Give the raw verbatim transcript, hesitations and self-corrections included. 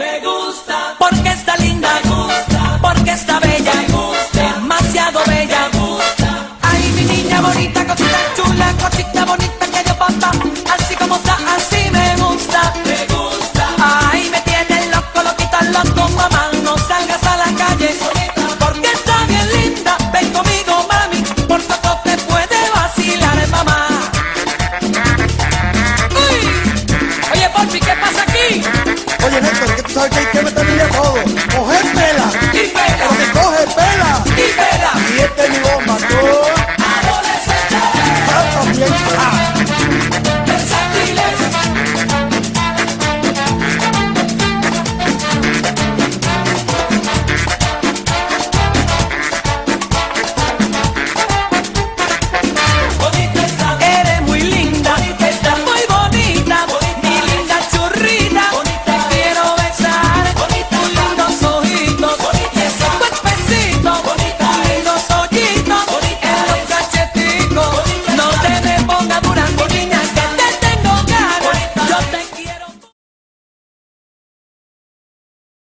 Me gusta porque está linda, me gusta porque está bella, me gusta demasiado bella, me gusta. Ay, mi niña bonita, cosita chula, cosita bonita que yo pasa, así como está, así me gusta, me gusta. Ay, me tiene loco, loquita, loco, mamá, no salgas a la calle, porque está bien linda. Ven conmigo, mami, por poco te puede vacilar, mamá. Uy, oye, Porfi, ¿qué pasa aquí? Oye, Néstor, que tú sabes que hay que meterle a todo. Cogérmela.